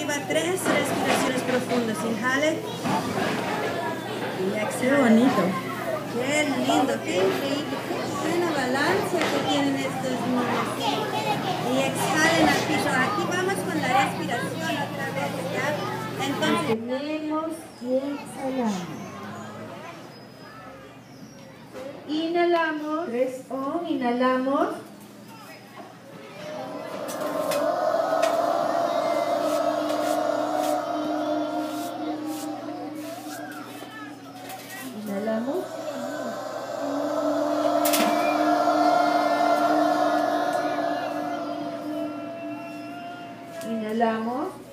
va 3 respiraciones profundas. Inhale. Y exhale. Qué bonito. Qué lindo, qué increíble. Qué buena balanza que tienen estos niños. Y exhalen al piso. Aquí vamos con la respiración otra vez, ¿ya? Entonces, Mantenemos y exhalamos. Inhalamos, 3 on, inhalamos. Inhalamos. Inhalamos.